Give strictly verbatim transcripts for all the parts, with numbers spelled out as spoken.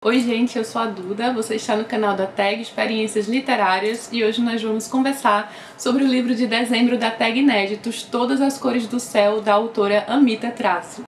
Oi gente, eu sou a Duda, você está no canal da Tag Experiências Literárias e hoje nós vamos conversar sobre o livro de dezembro da Tag Inéditos, Todas as Cores do Céu, da autora Amita Traço.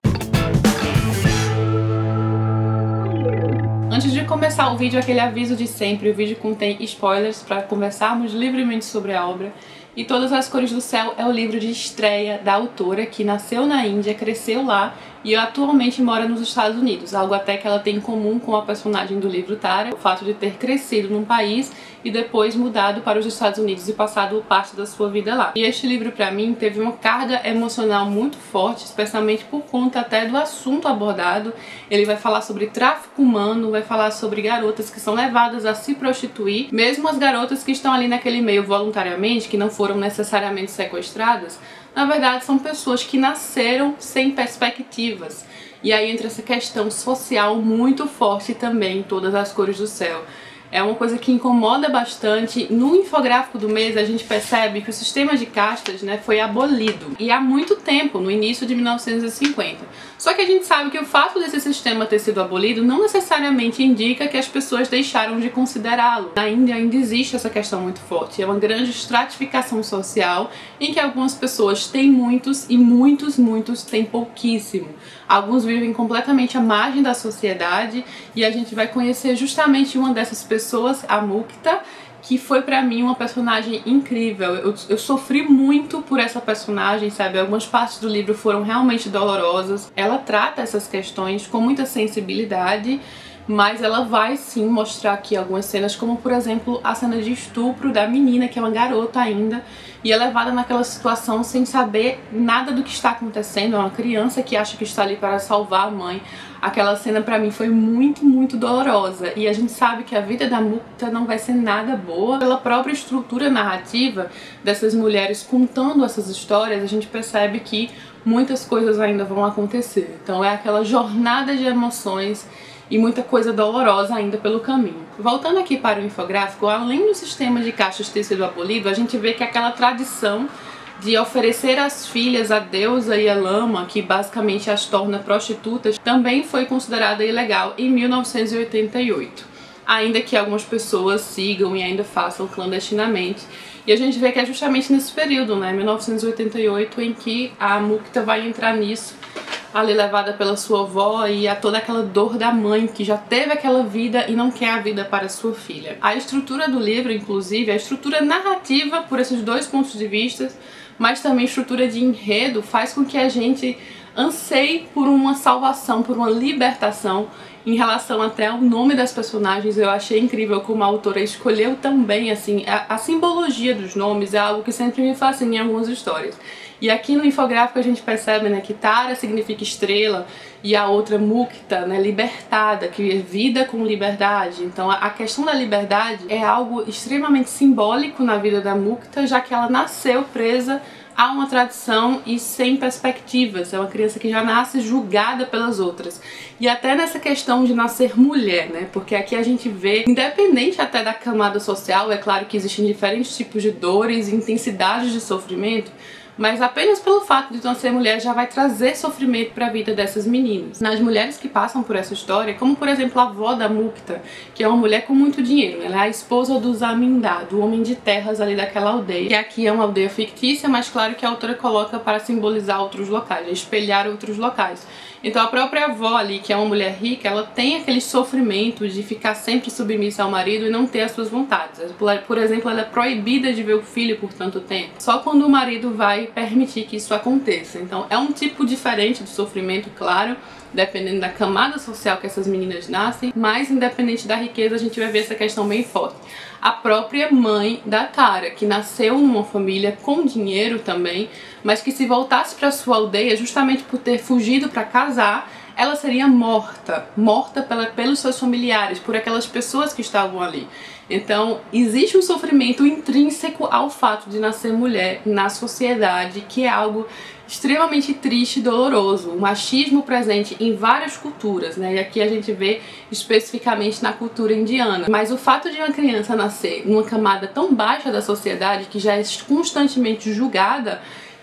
Antes de começar o vídeo, aquele aviso de sempre, o vídeo contém spoilers para conversarmos livremente sobre a obra. E Todas as Cores do Céu é o livro de estreia da autora, que nasceu na Índia, cresceu lá e atualmente mora nos Estados Unidos, algo até que ela tem em comum com a personagem do livro Tara, o fato de ter crescido num país e depois mudado para os Estados Unidos e passado parte da sua vida lá. E este livro, para mim, teve uma carga emocional muito forte, especialmente por conta até do assunto abordado. Ele vai falar sobre tráfico humano, vai falar sobre garotas que são levadas a se prostituir, mesmo as garotas que estão ali naquele meio voluntariamente, que não foram necessariamente sequestradas. Na verdade, são pessoas que nasceram sem perspectivas. E aí entra essa questão social muito forte também em Todas as Cores do Céu. É uma coisa que incomoda bastante. No infográfico do mês a gente percebe que o sistema de castas, né, foi abolido. E há muito tempo, no início de mil novecentos e cinquenta. Só que a gente sabe que o fato desse sistema ter sido abolido não necessariamente indica que as pessoas deixaram de considerá-lo. Na Índia ainda existe essa questão muito forte. É uma grande estratificação social em que algumas pessoas têm muitos e muitos, muitos têm pouquíssimo. Alguns vivem completamente à margem da sociedade e a gente vai conhecer justamente uma dessas pessoas, a Mukta, que foi pra mim uma personagem incrível. Eu, eu sofri muito por essa personagem, sabe? Algumas partes do livro foram realmente dolorosas. Ela trata essas questões com muita sensibilidade, mas ela vai sim mostrar aqui algumas cenas, como por exemplo a cena de estupro da menina, que é uma garota ainda, e é levada naquela situação sem saber nada do que está acontecendo. É uma criança que acha que está ali para salvar a mãe. Aquela cena pra mim foi muito, muito dolorosa. E a gente sabe que a vida da Mukta não vai ser nada boa. Pela própria estrutura narrativa dessas mulheres contando essas histórias, a gente percebe que muitas coisas ainda vão acontecer. Então é aquela jornada de emoções e muita coisa dolorosa ainda pelo caminho. Voltando aqui para o infográfico, além do sistema de castas ter sido abolido, a gente vê que aquela tradição de oferecer as filhas à deusa e à lama, que basicamente as torna prostitutas, também foi considerada ilegal em mil novecentos e oitenta e oito. Ainda que algumas pessoas sigam e ainda façam clandestinamente. E a gente vê que é justamente nesse período, né, mil novecentos e oitenta e oito, em que a Mukta vai entrar nisso, ali levada pela sua avó, e a toda aquela dor da mãe que já teve aquela vida e não quer a vida para sua filha. A estrutura do livro, inclusive, a estrutura narrativa por esses dois pontos de vista, mas também a estrutura de enredo, faz com que a gente anseie por uma salvação, por uma libertação. Em relação até ao nome das personagens, eu achei incrível como a autora escolheu também, assim, a, a simbologia dos nomes é algo que sempre me fascina em algumas histórias. E aqui no infográfico a gente percebe, né, que Tara significa estrela e a outra Mukta, né, libertada, que é vida com liberdade. Então a questão da liberdade é algo extremamente simbólico na vida da Mukta, já que ela nasceu presa a uma tradição e sem perspectivas. É uma criança que já nasce julgada pelas outras. E até nessa questão de nascer mulher, né? Porque aqui a gente vê, independente até da camada social, é claro que existem diferentes tipos de dores e intensidades de sofrimento, mas apenas pelo fato de nascer mulher já vai trazer sofrimento para a vida dessas meninas. Nas mulheres que passam por essa história, como por exemplo a avó da Mukta, que é uma mulher com muito dinheiro, ela é a esposa do Zamindar, do homem de terras ali daquela aldeia, que aqui é uma aldeia fictícia, mas claro que a autora coloca para simbolizar outros locais, espelhar outros locais. Então a própria avó ali, que é uma mulher rica, ela tem aquele sofrimento de ficar sempre submissa ao marido e não ter as suas vontades. Por exemplo, ela é proibida de ver o filho por tanto tempo. Só quando o marido vai permitir que isso aconteça. Então é um tipo diferente de sofrimento, claro, dependendo da camada social que essas meninas nascem, mas independente da riqueza a gente vai ver essa questão bem forte. A própria mãe da Tara, que nasceu numa família com dinheiro também, mas que se voltasse para sua aldeia, justamente por ter fugido para casar, ela seria morta, morta pela, pelos seus familiares, por aquelas pessoas que estavam ali. Então, existe um sofrimento intrínseco ao fato de nascer mulher na sociedade, que é algo extremamente triste e doloroso. O machismo presente em várias culturas, né? E aqui a gente vê especificamente na cultura indiana. Mas o fato de uma criança nascer numa camada tão baixa da sociedade, que já é constantemente julgada,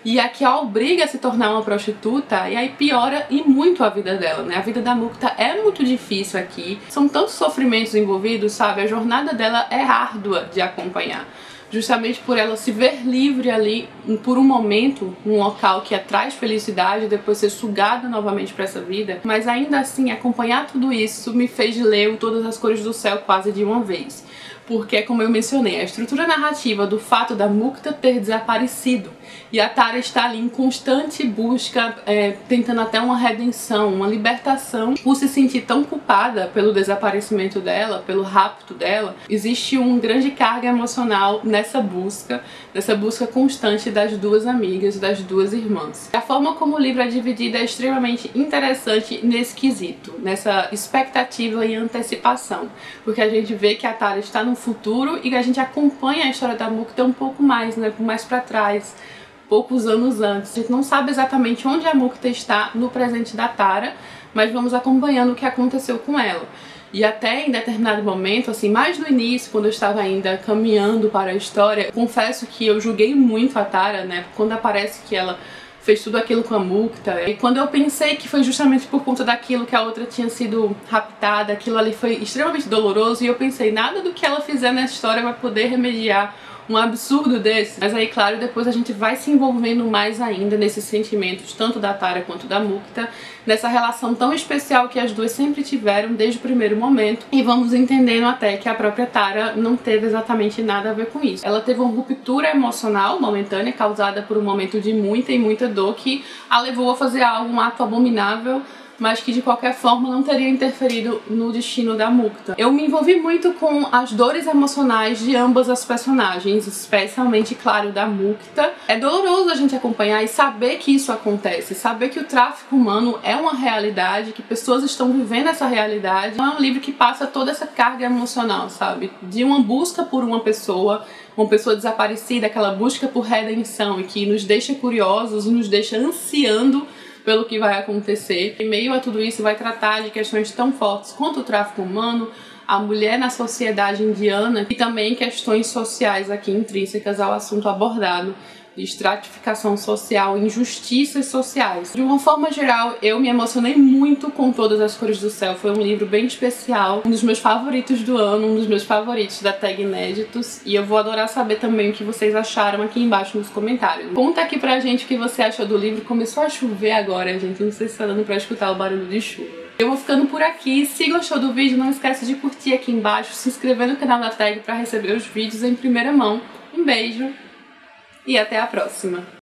e a que a obriga a se tornar uma prostituta, e aí piora e muito a vida dela, né? A vida da Mukta é muito difícil aqui, são tantos sofrimentos envolvidos, sabe? A jornada dela é árdua de acompanhar. Justamente por ela se ver livre ali, por um momento, num local que a traz felicidade, depois ser sugada novamente para essa vida. Mas ainda assim, acompanhar tudo isso me fez ler Todas as Cores do Céu quase de uma vez. Porque, como eu mencionei, a estrutura narrativa do fato da Mukta ter desaparecido e a Tara está ali em constante busca, é, tentando até uma redenção, uma libertação, por se sentir tão culpada pelo desaparecimento dela, pelo rapto dela, existe uma grande carga emocional nessa busca, nessa busca constante das duas amigas, das duas irmãs. A forma como o livro é dividido é extremamente interessante nesse quesito, nessa expectativa e antecipação, porque a gente vê que a Tara está no futuro e a gente acompanha a história da Mukta um pouco mais, né, mais para trás, poucos anos antes. A gente não sabe exatamente onde a Mukta está no presente da Tara, mas vamos acompanhando o que aconteceu com ela. E até em determinado momento, assim, mais no início, quando eu estava ainda caminhando para a história, confesso que eu julguei muito a Tara, né, quando aparece que ela fez tudo aquilo com a Mukta. E quando eu pensei que foi justamente por conta daquilo que a outra tinha sido raptada, aquilo ali foi extremamente doloroso, e eu pensei, nada do que ela fizer nessa história vai poder remediar um absurdo desse. Mas aí, claro, depois a gente vai se envolvendo mais ainda nesses sentimentos, tanto da Tara quanto da Mukta, nessa relação tão especial que as duas sempre tiveram desde o primeiro momento, e vamos entendendo até que a própria Tara não teve exatamente nada a ver com isso. Ela teve uma ruptura emocional momentânea, causada por um momento de muita e muita dor, que a levou a fazer algo, um ato abominável, mas que de qualquer forma não teria interferido no destino da Mukta. Eu me envolvi muito com as dores emocionais de ambas as personagens, especialmente, claro, da Mukta. É doloroso a gente acompanhar e saber que isso acontece, saber que o tráfico humano é uma realidade, que pessoas estão vivendo essa realidade. Não é um livro que passa toda essa carga emocional, sabe? De uma busca por uma pessoa, uma pessoa desaparecida, aquela busca por redenção, e que nos deixa curiosos, nos deixa ansiando pelo que vai acontecer. Em meio a tudo isso, vai tratar de questões tão fortes quanto o tráfico humano, a mulher na sociedade indiana, e também questões sociais aqui intrínsecas ao assunto abordado, de estratificação social, injustiças sociais. De uma forma geral, eu me emocionei muito com Todas as Cores do Céu. Foi um livro bem especial, um dos meus favoritos do ano, um dos meus favoritos da tag Inéditos, e eu vou adorar saber também o que vocês acharam aqui embaixo nos comentários. Conta aqui pra gente o que você achou do livro. Começou a chover agora, gente, não sei se tá dando pra escutar o barulho de chuva. Eu vou ficando por aqui. Se gostou do vídeo, não esquece de curtir aqui embaixo, se inscrever no canal da tag pra receber os vídeos em primeira mão. Um beijo! E até a próxima!